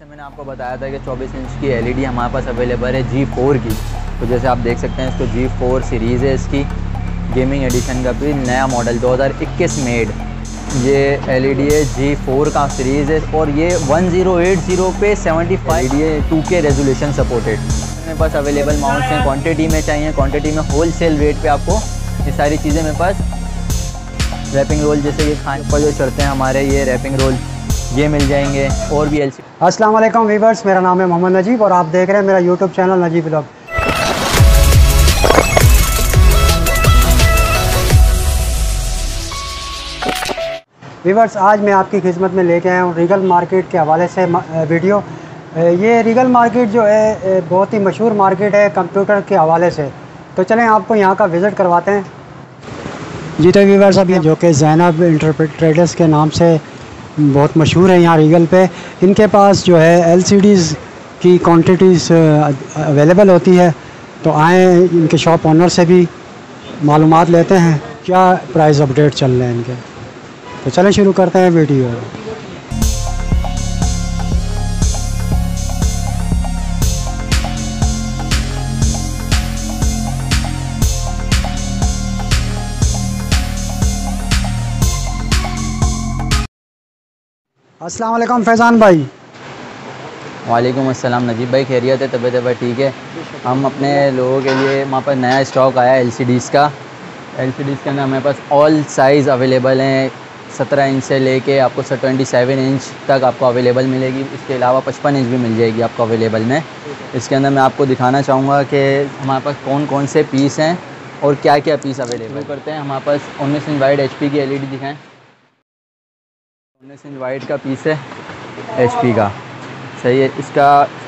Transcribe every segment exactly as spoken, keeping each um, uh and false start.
जैसे मैंने आपको बताया था कि चौबीस इंच की एलईडी हमारे पास अवेलेबल है जी फोर की। तो जैसे आप देख सकते हैं इसको जी फोर सीरीज़ है, इसकी गेमिंग एडिशन का भी नया मॉडल दो हज़ार इक्कीस मेड ये एलईडी है जी फोर का सीरीज़ है और ये वन ज़ीरो एट ज़ीरो पे सेवेंटी फाइव ये टू के रेजोल्यूशन सपोर्टेड। मेरे पास अवेलेबल माउंट्स हैं, क्वांटिटी में चाहिए क्वांटिटी में होल सेल रेट पे आपको ये सारी चीज़ें मेरे पास। रैपिंग रोल जैसे कि खाने पर जो चढ़ते हैं हमारे ये रैपिंग रोल ये मिल जाएंगे और भी एल सी। अस्सलाम वालेकुम वीवर्स, मेरा नाम है मोहम्मद नजीब और आप देख रहे हैं मेरा YouTube channel Najeeb vlog. Viewers, आज मैं आपकी खिदमत में लेके आया हूँ रीगल मार्केट के हवाले से वीडियो। ये रीगल मार्केट जो है बहुत ही मशहूर मार्केट है कंप्यूटर के हवाले से, तो चलें आपको यहाँ का विज़िट करवाते हैं। जी तो वीवर्स, अब ये जो कि ज़ैनब इंटरप्रेटर्स के नाम से बहुत मशहूर है यहाँ रीगल पे, इनके पास जो है एलसीडीज़ की क्वांटिटीज़ अवेलेबल होती है। तो आए इनके शॉप ओनर से भी मालूमात लेते हैं क्या प्राइस अपडेट चल रहे हैं इनके। तो चलें शुरू करते हैं वीडियो। अस्सलाम वालेकुम फैज़ान भाई। वालेकुम अस्सलाम नजीब भाई, खैरियत है? तबीयत भाई ठीक है। हम अपने लोगों के लिए वहाँ पर नया स्टॉक आया एलसीडीज़ का। एलसीडीज़ के अंदर हमारे पास ऑल साइज़ अवेलेबल हैं, सत्रह इंच से लेके आपको ट्वेंटी सेवन इंच तक आपको अवेलेबल मिलेगी। इसके अलावा पचपन इंच भी मिल जाएगी आपको अवेलेबल में। इसके अंदर मैं आपको दिखाना चाहूँगा कि हमारे पास कौन कौन से पीस हैं और क्या क्या पीस अवेलेबल करते हैं। हमारे पास उन्नीस इंच वाइड एच पी की एल ई डी दिखाएँ। उन्नीस इंच वाइड का पीस है एच पी का, सही है। इसका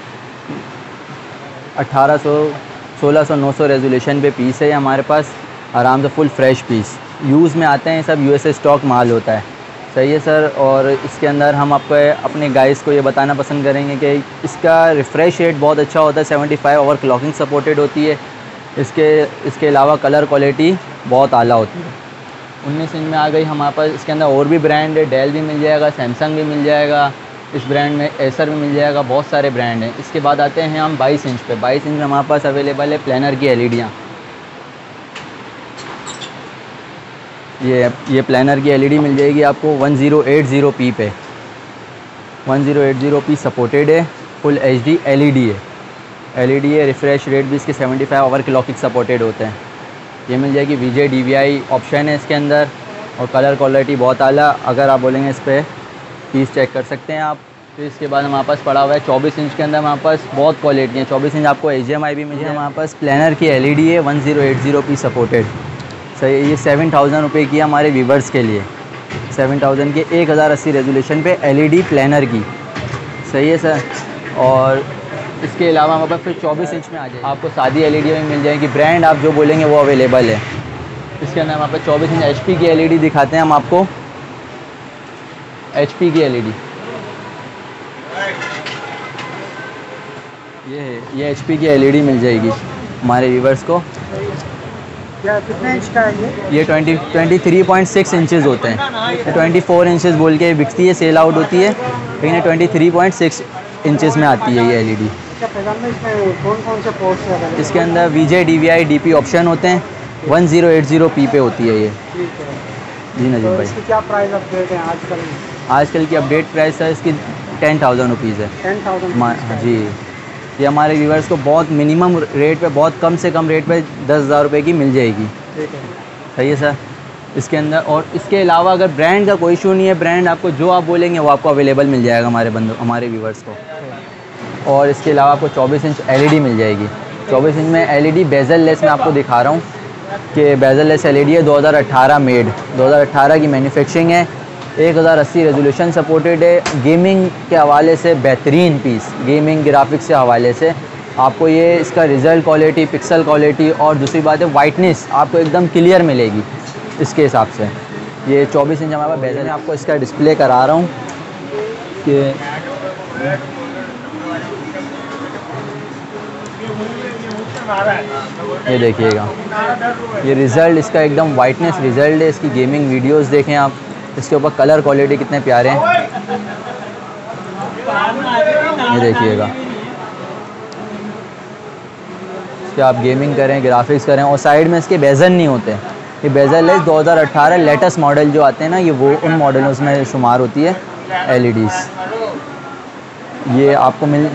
अठारह सौ सोलह सौ नौ सौ रेजोल्यूशन पे पीस है हमारे पास, आराम से फुल फ्रेश पीस यूज़ में आते हैं, सब यूएसए स्टॉक माल होता है, सही है सर। और इसके अंदर हम आपको अपने गाइस को ये बताना पसंद करेंगे कि इसका रिफ़्रेश रेट बहुत अच्छा होता है, seventy five over clocking supported होती है। इसके इसके अलावा कलर क्वालिटी बहुत आला होती है। उन्नीस इंच में आ गई हमारे पास। इसके अंदर और भी ब्रांड है, डेल भी मिल जाएगा, सैमसंग भी मिल जाएगा, इस ब्रांड में एसर भी मिल जाएगा, बहुत सारे ब्रांड हैं। इसके बाद आते हैं हम बाईस इंच पे। बाईस इंच में हमारे पास अवेलेबल है प्लानर की एलईडियाँ। ये ये प्लानर की एलईडी मिल जाएगी आपको one zero eight zero P पे। One zero eight zero P supported है, फुल एचडी एलईडी है। एलईडी है, रिफ़्रेश रेट भी इसके seventy five over clocking supported होते हैं। ये मिल जाएगी वीजे डीवीआई ऑप्शन है इसके अंदर और कलर क्वालिटी बहुत आला। अगर आप बोलेंगे इस पर पीस चेक कर सकते हैं आप। फिर इसके बाद हमारे पास पड़ा हुआ है चौबीस इंच के अंदर हमारे पास बहुत क्वालिटी है। चौबीस इंच आपको एच डी एम आई भी मिल जाए। हमारे पास प्लानर की एलईडी है one zero eight zero P supported, सही है। ये सेवन थाउजेंड रुपये की हमारे व्यूवर्स के लिए, सेवन थाउजेंड के एक हज़ार अस्सी रेजोल्यूशन पे एलईडी प्लानर की, सही है सर। और इसके अलावा हमारे पास फिर चौबीस इंच में आ जाए आपको सादी एलईडी में मिल जाएगी, ब्रांड आप जो बोलेंगे वो अवेलेबल है। इसके अंदर हमारे पास चौबीस इंच एचपी की एलईडी दिखाते हैं हम आपको। एचपी की एलईडी ये है, ये एचपी की एलईडी मिल जाएगी हमारे व्यूवर्स को। क्या कितने इंच का है ये? ये twenty twenty three point six inches होते हैं। ट्वेंटी फोर इंचज़ बोल के बिकती है, सेल आउट होती है, लेकिन twenty three point six inches में आती है ये एलईडी। कौन कौन से पोर्ट्स हैं? इसके अंदर वीजे डीवीआई डीपी ऑप्शन होते हैं। One zero eight zero P पे होती है ये। जी नजीब तो भाई, इसकी क्या प्राइस अपडेट है आजकल? आजकल की अपडेट प्राइस है इसकी टेन थाउजेंड रुपीज़ है। टेन थाउजेंड हाँ जी। ये हमारे व्यूवर्स को बहुत मिनिमम रेट पे, बहुत कम से कम रेट पे दस हज़ार रुपये की मिल जाएगी, सही है सर। इसके अंदर और इसके अलावा अगर ब्रांड का कोई इशू नहीं है, ब्रांड आपको जो आप बोलेंगे वो आपको अवेलेबल मिल जाएगा हमारे बंदों हमारे व्यूवर्स को। और इसके अलावा आपको चौबीस इंच एलईडी मिल जाएगी। चौबीस इंच में एलईडी बेजल लेस में आपको दिखा रहा हूँ कि बेजल लेस एलईडी है, दो हज़ार अठारह मेड, दो हज़ार अठारह की मैन्युफैक्चरिंग है, एक हज़ार अस्सी रेजोल्यूशन सपोर्टेड है। गेमिंग के हवाले से बेहतरीन पीस, गेमिंग ग्राफिक्स के हवाले से आपको ये इसका रिज़ल्ट क्वालिटी, पिक्सल क्वालिटी और दूसरी बात है वाइटनेस आपको एकदम क्लियर मिलेगी इसके हिसाब से। ये चौबीस इंच हमारे पास बेजल है, आपको इसका डिस्प्ले करा रहा हूँ कि ये देखिएगा, ये रिज़ल्ट इसका एकदम वाइटनेस रिज़ल्ट है। इसकी गेमिंग वीडियोस देखें आप, इसके ऊपर कलर क्वालिटी कितने प्यारे हैं। ये देखिएगा, इसके आप गेमिंग करें, ग्राफिक्स करें, और साइड में इसके बेजल नहीं होते। ये बेजल है दो हज़ार अठारह लेटेस्ट मॉडल जो आते हैं ना, ये वो उन मॉडलों में शुमार होती है एलईडीज़। ये आपको मिल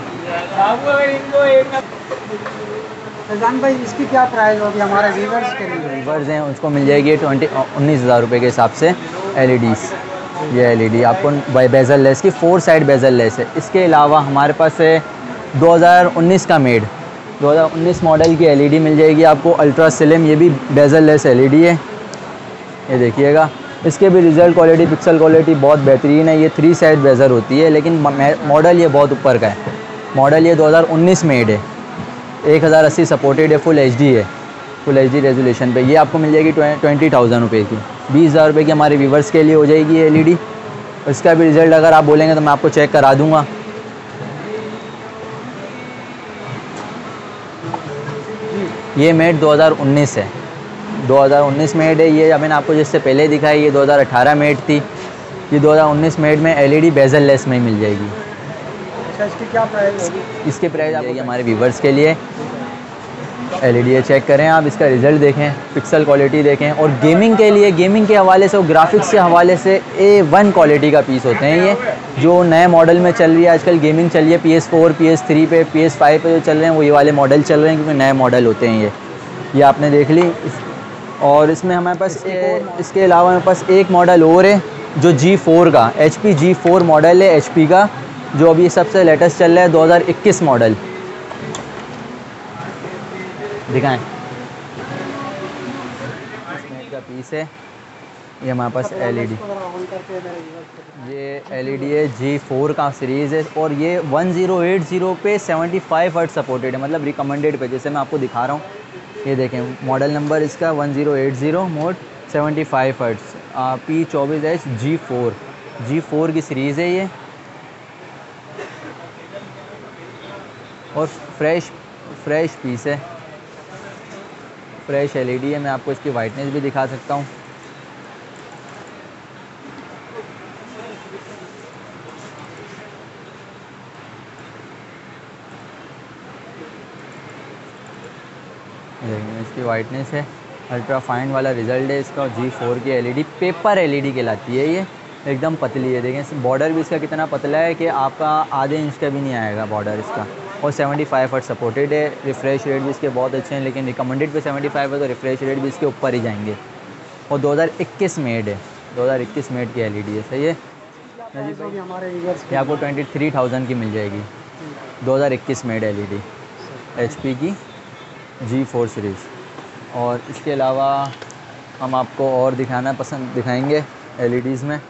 फैज़ान भाई इसकी क्या प्राइस होगी हमारे व्यूवर्स के लिए? व्यूवर्स हैं उसको मिल जाएगी ट्वेंटी उन्नीस हज़ार रुपये के हिसाब से एलईडीज़। ये एलईडी आपको बेजल लेस की फोर साइड बेजल लेस है। इसके अलावा हमारे पास है दो हज़ार उन्नीस का मेड दो हज़ार उन्नीस मॉडल की एलईडी मिल जाएगी आपको अल्ट्रा स्लिम, ये भी बेजल लेस एलईडी है। ये देखिएगा, इसके भी रिज़ल्ट क्वालिटी, पिक्सल क्वालिटी बहुत बेहतरीन है। ये थ्री साइड बेजल होती है, लेकिन मॉडल ये बहुत ऊपर का है। मॉडल ये दो हज़ार उन्नीस मेड है, एक हज़ार अस्सी सपोर्टेड है, फुल एचडी है, फुल एचडी रेजोल्यूशन पे। ये आपको मिल जाएगी ट्वेंटी थाउजेंड रुपये की, बीस हज़ार रुपये की हमारे व्यूवर्स के लिए हो जाएगी ये एलईडी। इसका भी रिज़ल्ट अगर आप बोलेंगे तो मैं आपको चेक करा दूँगा। ये मेड दो हज़ार उन्नीस है, दो हज़ार उन्नीस मेड है ये। मैंने आपको जिससे पहले दिखाई ये दो हज़ार अठारह मेड थी, ये दो हज़ार उन्नीस मेड में एलईडी बेजल लेस में मिल जाएगी। अच्छा, इसकी क्या प्राइस होगी? इसके प्राइस आपको हमारे व्यूवर्स के लिए एलईडी चेक करें आप, इसका रिज़ल्ट देखें, पिक्सल क्वालिटी देखें, और गेमिंग के लिए, गेमिंग के हवाले से और ग्राफिक्स के हवाले से ए वन क्वालिटी का पीस होते हैं ये। जो नए मॉडल में चल रही है आजकल गेमिंग चल रही है, P S four, P S three पे, पी एस फाइव पे जो चल रहे हैं वो ये वाले मॉडल चल रहे हैं, क्योंकि नए मॉडल होते हैं ये ये आपने देख ली। और इसमें हमारे पास ए, इसके अलावा हमारे पास एक मॉडल और है जो जी फोर का, H P G four model है एच पी का, जो अभी सबसे लेटेस्ट चल रहा है, दो हज़ार इक्कीस मॉडल। दिखाएं, का पीस है ये हमारे पास एलईडी। ये एलईडी है जी फोर का सीरीज़ है, और ये वन ज़ीरो एट ज़ीरो पे सेवेंटी फाइव हर्ट्ज़ सपोर्टेड है, मतलब रिकमेंडेड पे, जैसे मैं आपको दिखा रहा हूँ। ये देखें मॉडल नंबर इसका one zero eight zero mode seventy five hertz P चौबीस H G four G four की सीरीज़ है ये, और फ्रेश फ्रेश पीस है, फ्रेश एलईडी है। मैं आपको इसकी वाइटनेस भी दिखा सकता हूँ। देखिए इसकी वाइटनेस है, अल्ट्रा फाइन वाला रिज़ल्ट है इसका। जी फोर की एलईडी पेपर एलईडी कहलाती है ये, एकदम पतली है। देखें बॉर्डर भी इसका कितना पतला है कि आपका आधे इंच का भी नहीं आएगा बॉर्डर इसका, और सेवेंटी फाइव हर्ट्ज़ सपोर्टेड है। रिफ़्रेश रेट भी इसके बहुत अच्छे हैं, लेकिन रिकमेंडेड पे सेवेंटी फाइव है तो रिफ़्रेश रेट भी इसके ऊपर ही जाएंगे। और दो हज़ार इक्कीस मेड है, दो हज़ार इक्कीस मेड की एलईडी है। सही है, ये आपको ट्वेंटी थ्री थाउजेंड की मिल जाएगी, दो हज़ार इक्कीस मेड एलईडी एच पी की जी फोर सीरीज़। और इसके अलावा हम आपको और दिखाना पसंद दिखाएंगे एलईडीज़ में।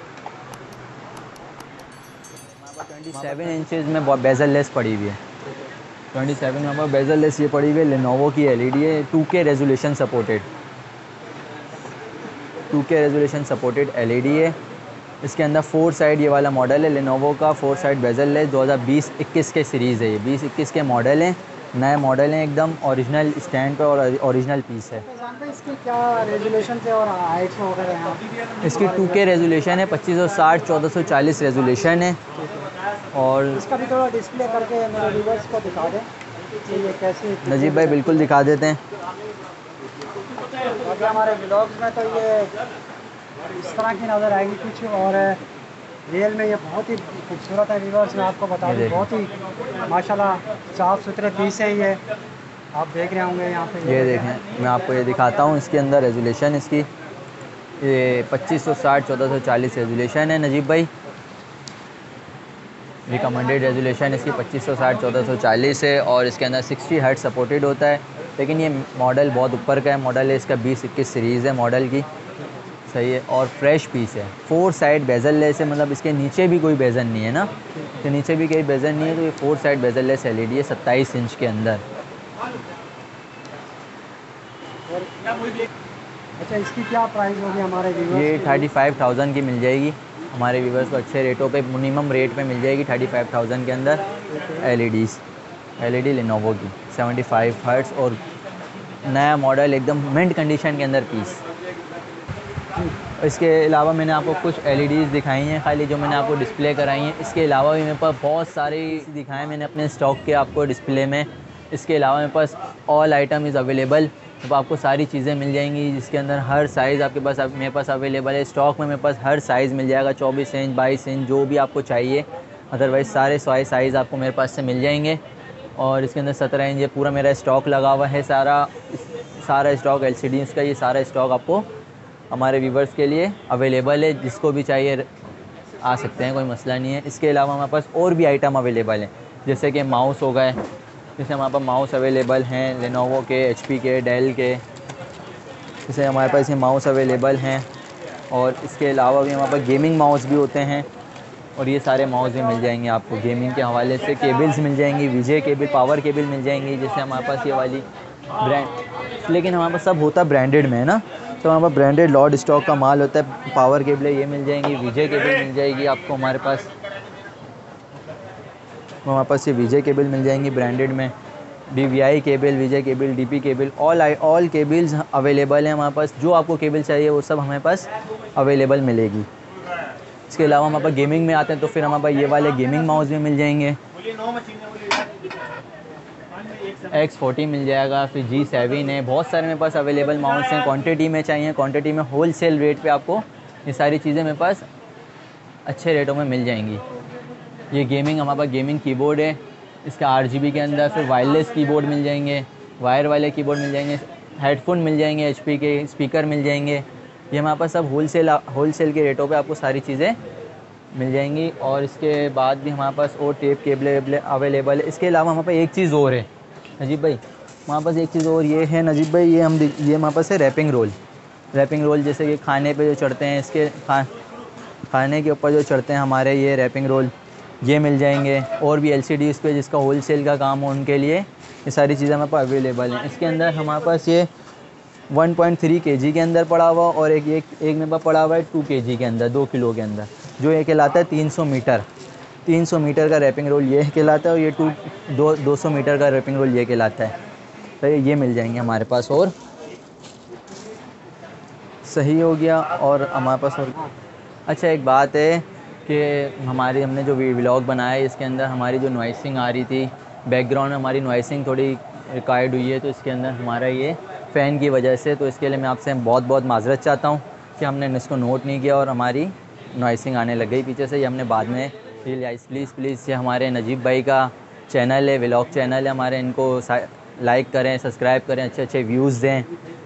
ट्वेंटी सेवन इंचज़ में बेजल लेस पड़ी हुई है, twenty seven number bezel less ये पड़ी हुई है। लेनोवो की एलईडी है, two K resolution supported, two K resolution supported LED है। इसके अंदर फोर साइड ये वाला मॉडल है लेनोवो का, फोर साइड बेजल लेस, दो हज़ार बीस इक्कीस के सीरीज़ है ये, बीस इक्कीस के मॉडल हैं, नए मॉडल हैं एकदम, ओरिजिनल स्टैंड पे और ओरिजिनल पीस है। इसकी क्या रेजोल्यूशन थे और हाइट्स वगैरह हैं? इसकी टू के रेजोल्यूशन है, पच्चीस सौ साठ चौदह सौ चालीस रेजोल्यूशन है। और इसका भी थोड़ा डिस्प्ले करके मेरे व्यूअर्स को दिखा दें कि ये कैसी। नजीब भाई बिल्कुल दिखा देते हैं। बाकी हमारे व्लॉग्स में तो ये इस तरह की नज़र आएगी कुछ, और रियल में ये बहुत ही खूबसूरत है। व्यूअर्स मैं आपको बता दूँ, बहुत ही माशाल्लाह साफ़ सुथरे पीस हैं ये, आप देख रहे होंगे यहाँ पे। ये देखें मैं आपको ये दिखाता हूँ, इसके अंदर रेजोल्यूशन इसकी ये पच्चीस सौ साठ चौदह सौ चालीस रेजोल्यूशन है नजीब भाई। रिकमेंडेड रेजोल्यूशन इसकी पच्चीस सौ साठ चौदह सौ चालीस है, और इसके अंदर सिक्सटी हर्ट्ज़ सपोर्टेड होता है, लेकिन ये मॉडल बहुत ऊपर का है। मॉडल है इसका बीस इक्कीस सीरीज़ है मॉडल की। सही है, और फ्रेश पीस है, फोर साइड बेजल लेस है, मतलब इसके नीचे भी कोई बेजल नहीं है ना, इसके नीचे भी कोई बेजल नहीं है, तो ये four side bezel less LED है सत्ताईस इंच के अंदर। अच्छा, इसकी क्या प्राइस होगी हमारे व्यूअर्स? ये थर्टी फाइव थाउजेंड की मिल जाएगी हमारे व्यूवर्स को, अच्छे रेटों पे, मिनिमम रेट पे मिल जाएगी थर्टी फाइव थाउजेंड के अंदर एलईडीज़, एलईडी लेनोवो की सेवेंटी फाइव हर्ट्ज़, और नया मॉडल एकदम मिंट कंडीशन के अंदर पीस। इसके अलावा मैंने आपको कुछ एलईडीज़ दिखाई हैं खाली, जो मैंने आपको डिस्प्ले कराई हैं। इसके अलावा भी मेरे पास बहुत सारी दिखाए मैंने अपने स्टॉक के आपको डिस्प्ले में। इसके अलावा मेरे पास ऑल आइटम इज़ अवेलेबल, तो आपको सारी चीज़ें मिल जाएंगी, जिसके अंदर हर साइज़ आपके पास मेरे पास अवेलेबल है। स्टॉक में मेरे पास हर साइज़ मिल जाएगा, चौबीस इंच, बाईस इंच, जो भी आपको चाहिए। अदरवाइज़ सारे साइज साइज़ आपको मेरे पास से मिल जाएंगे। और इसके अंदर सत्रह इंच ये पूरा मेरा स्टॉक लगा हुआ है। सारा सारा स्टॉक एलसीडी इसका, ये सारा स्टॉक आपको हमारे व्यूवर्स के लिए अवेलेबल है। जिसको भी चाहिए आ सकते हैं, कोई मसला नहीं है। इसके अलावा हमारे पास और भी आइटम अवेलेबल हैं, जैसे कि माउस हो गए, जैसे हमारे पास माउस अवेलेबल हैं लेनोवो के, एचपी के, डेल के, जैसे हमारे पास ये माउस अवेलेबल हैं। और इसके अलावा भी हमारे पास गेमिंग माउस भी होते हैं, और ये सारे माउस भी मिल जाएंगे आपको। गेमिंग के हवाले से केबल्स मिल जाएंगी, विजय केबल, पावर केबल मिल जाएंगी। जैसे हमारे पास ये वाली ब्रांड, लेकिन हमारे पास सब होता ब्रांडेड में है ना, तो हमारे पास ब्रांडेड लॉर्ड स्टॉक का माल होता है। पावर केबल ये मिल जाएंगी, विजय केबल मिल जाएगी आपको हमारे पास। हमारे पास ये विजय केबल मिल जाएंगी ब्रांडेड में, DVI cable, VGA cable, DP cable, all I all cables available हैं हमारे पास। जो आपको केबल चाहिए वो सब हमारे पास अवेलेबल मिलेगी। इसके अलावा हमारे पास गेमिंग में आते हैं, तो फिर हमारे पास ये वाले गेमिंग माउस भी मिल जाएंगे। एक्स फोर्टी मिल जाएगा, फिर जी सेवन है, बहुत सारे मेरे पास अवेलेबल माउस हैं। क्वांटिटी में चाहिए, क्वांटिटी में होल सेल रेट पे आपको ये सारी चीज़ें मेरे पास अच्छे रेटों में मिल जाएंगी। ये गेमिंग हमारे पास गेमिंग कीबोर्ड है, इसका आरजीबी के अंदर। फिर वायरलेस कीबोर्ड मिल जाएंगे, वायर वाले कीबोर्ड मिल जाएंगे, हेडफोन मिल जाएंगे, एचपी के स्पीकर मिल जाएंगे। ये हमारे पास सब होल सेल होल सेल के रेटों पे आपको सारी चीज़ें मिल जाएंगी। और इसके बाद भी हमारे पास और टेप केबल वेबल अवेलेबल है। इसके अलावा हमारे पास एक चीज़ और है नजीब भाई, हमारे पास एक चीज़ और ये है नजीब भाई, ये हम ये हमारे पास है रैपिंग रोल। रैपिंग रोल जैसे कि खाने पे जो चढ़ते हैं, इसके खा खाने के ऊपर जो चढ़ते हैं हमारे, ये रैपिंग रोल ये मिल जाएंगे। और भी एलसीडी इस पर जिसका होल सेल का काम हो उनके लिए ये सारी चीज़ें हमारे पास अवेलेबल हैं। इसके अंदर हमारे पास ये वन पॉइंट थ्री केजी के अंदर पड़ा हुआ, और एक एक एक मेरे पास पड़ा हुआ है टू केजी के अंदर, दो किलो के अंदर, जो ये कहलाता है तीन सौ मीटर तीन सौ मीटर का रैपिंग रोल ये कहलाता है। और ये टू दो दो सौ मीटर का रैपिंग रोल ये कहलाता है। तो ये मिल जाएंगे हमारे पास। और सही हो गया। और हमारे पास और अच्छा एक बात है कि हमारी हमने जो व्लॉग बनाया है, इसके अंदर हमारी जो नॉइसिंग आ रही थी बैकग्राउंड में, हमारी नॉइसिंग थोड़ी रिकॉर्ड हुई है, तो इसके अंदर हमारा ये फ़ैन की वजह से, तो इसके लिए मैं आपसे बहुत बहुत माजरत चाहता हूँ कि हमने इसको नोट नहीं किया और हमारी नॉइसिंग आने लग गई पीछे से। ये हमने बाद में प्लीज़ प्लीज़ ये हमारे नजीब भाई का चैनल है, व्लॉग चैनल है हमारे, इनको लाइक करें, सब्सक्राइब करें, अच्छे अच्छे व्यूज़ दें।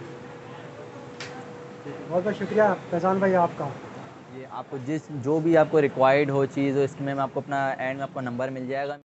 बहुत बहुत शुक्रिया फैज़ान भाई आपका। ये आपको जिस जो भी आपको रिक्वायर्ड हो चीज़ हो, इसमें मैं आपको अपना एंड में आपको नंबर मिल जाएगा।